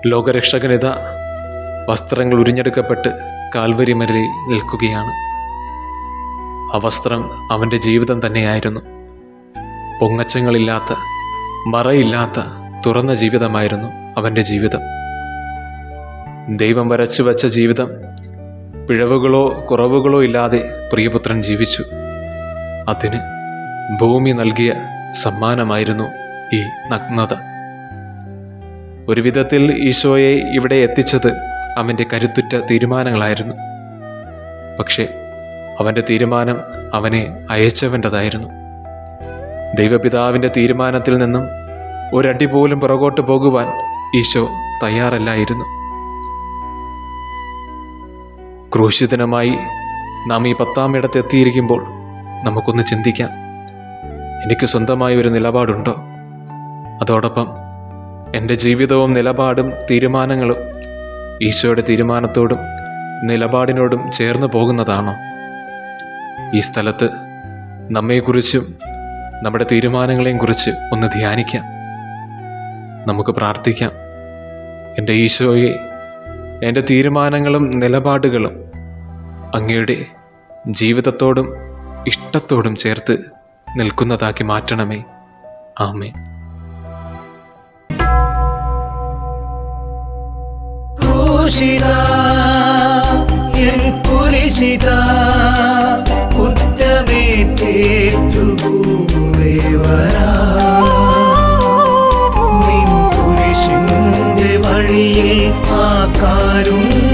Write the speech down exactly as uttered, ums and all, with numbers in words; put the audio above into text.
ലോകരക്ഷകനിത വസ്ത്രങ്ങൾ ഉരിഞ്ഞെടുക്കപ്പെട്ട് കാൽവരി മലയിൽ നിൽക്കുകയാണ്. ആ വസ്ത്രം അവൻ്റെ ജീവിതം തന്നെയായിരുന്നു. പൊങ്ങച്ചങ്ങളില്ലാത്ത, മറയില്ലാത്ത തുറന്ന ജീവിതമായിരുന്നു അവൻ്റെ ജീവിതം. ദൈവം വരച്ചു വച്ച ജീവിതം, പിഴവുകളോ കുറവുകളോ ഇല്ലാതെ പ്രിയപുത്രൻ ജീവിച്ചു. അതിന് ഭൂമി നൽകിയ സമ്മാനമായിരുന്നു ഈ നഗ്നത. ഒരു വിധത്തിൽ ഈശോയെ ഇവിടെ എത്തിച്ചത് അവൻ്റെ കരുത്തുറ്റ തീരുമാനങ്ങളായിരുന്നു. പക്ഷേ അവൻ്റെ തീരുമാനം അവനെ അയച്ചവൻ്റെതായിരുന്നു. ദൈവപിതാവിൻ്റെ തീരുമാനത്തിൽ നിന്നും ഒരടി പോലും പുറകോട്ട് പോകുവാൻ ഈശോ തയ്യാറല്ലായിരുന്നു. ക്രൂശിതനുമായി നാം ഈ പത്താം ഇടത്തെത്തിയിരിക്കുമ്പോൾ നമുക്കൊന്ന് ചിന്തിക്കാം. എനിക്ക് സ്വന്തമായ ഒരു നിലപാടുണ്ടോ? അതോടൊപ്പം എൻ്റെ ജീവിതവും നിലപാടും തീരുമാനങ്ങളും ഈശോയുടെ തീരുമാനത്തോടും നിലപാടിനോടും ചേർന്ന് പോകുന്നതാണോ? ഈ സ്ഥലത്ത് നമ്മെക്കുറിച്ചും നമ്മുടെ തീരുമാനങ്ങളെയും കുറിച്ച് ഒന്ന് ധ്യാനിക്കാം. നമുക്ക് പ്രാർത്ഥിക്കാം. എൻ്റെ ഈശോയെ, എൻ്റെ തീരുമാനങ്ങളും നിലപാടുകളും അങ്ങയുടെ ജീവിതത്തോടും ഇഷ്ടത്തോടും ചേർത്ത് നിൽക്കുന്നതാക്കി മാറ്റണമേ. ആമേൻ. ക്രൂശിതാ എൻ കുരിശിതാ കുറ്റമേറ്റേറ്റുകൂടെ വരാം. നിൻ കുരിശിന്റെ വഴിയിൽ ആ കാരുണ്യം